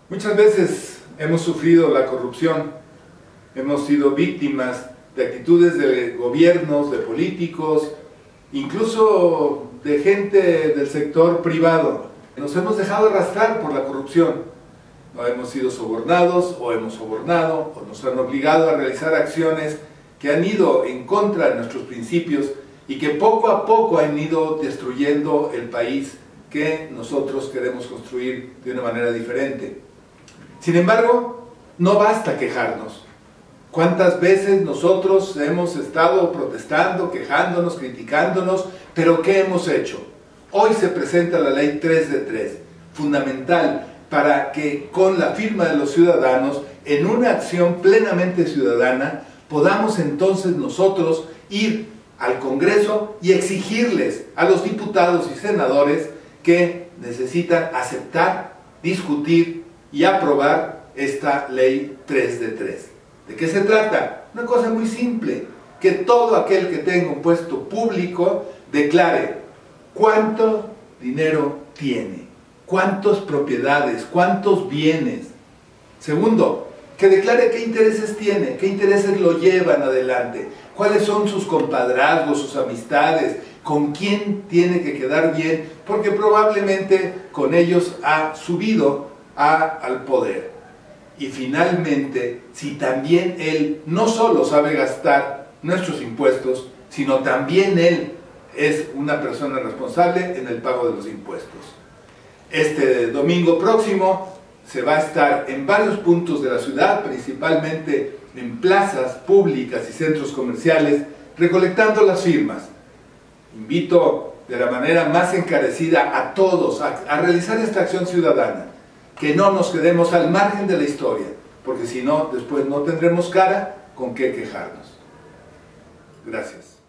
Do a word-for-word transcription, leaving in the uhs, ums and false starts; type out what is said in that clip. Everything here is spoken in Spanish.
Muchas veces hemos sufrido la corrupción, hemos sido víctimas de actitudes de gobiernos, de políticos, incluso de gente del sector privado. Nos hemos dejado arrastrar por la corrupción. No hemos sido sobornados o hemos sobornado o nos han obligado a realizar acciones que han ido en contra de nuestros principios y que poco a poco han ido destruyendo el país que nosotros queremos construir de una manera diferente. Sin embargo, no basta quejarnos. ¿Cuántas veces nosotros hemos estado protestando, quejándonos, criticándonos? Pero ¿qué hemos hecho? Hoy se presenta la ley tres de tres, fundamental para que con la firma de los ciudadanos, en una acción plenamente ciudadana, podamos entonces nosotros ir al Congreso y exigirles a los diputados y senadores que necesitan aceptar, discutir y aprobar esta ley tres de tres. ¿De qué se trata? Una cosa muy simple, que todo aquel que tenga un puesto público declare cuánto dinero tiene, cuántas propiedades, cuántos bienes. Segundo, que declare qué intereses tiene, qué intereses lo llevan adelante, cuáles son sus compadrazgos, sus amistades, con quién tiene que quedar bien, porque probablemente con ellos ha subido a, al poder. Y finalmente, si también él no solo sabe gastar nuestros impuestos, sino también él es una persona responsable en el pago de los impuestos. Este domingo próximo se va a estar en varios puntos de la ciudad, principalmente en plazas públicas y centros comerciales, recolectando las firmas. Invito de la manera más encarecida a todos a, a realizar esta acción ciudadana, que no nos quedemos al margen de la historia, porque si no, después no tendremos cara con qué quejarnos. Gracias.